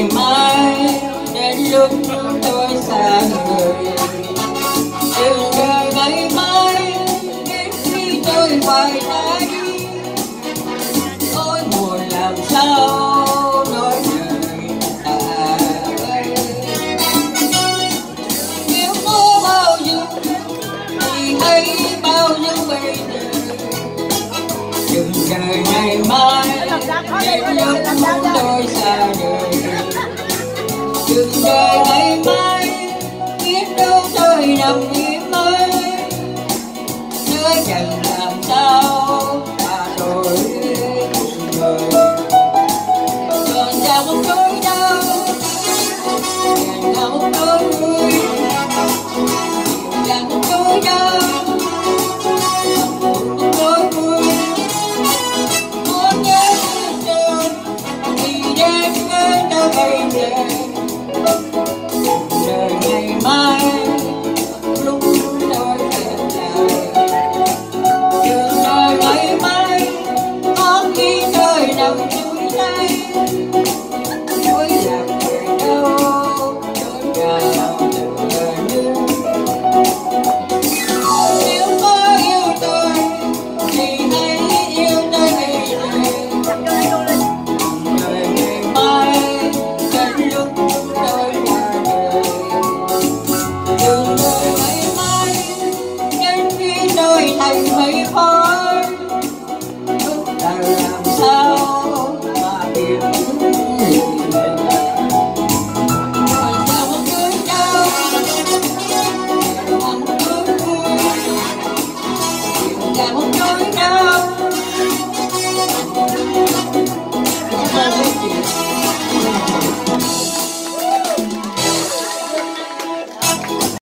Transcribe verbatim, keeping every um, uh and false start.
mai đến lúc tôi xa người, đừng đợi ngày mai đến khi tôi hoài tay. Ôi buồn làm sao nói lời ta ơi, nếu có bao dung thì hãy bao dung bây giờ, đừng đợi ngày mai đến lúc tôi xa đời. Đừng đợi ngày mai biết đâu tôi nằm im ơi, nơi chẳng làm sao mà đổi cuộc đời. Còn ra một nỗi đau, ngày nào một nỗi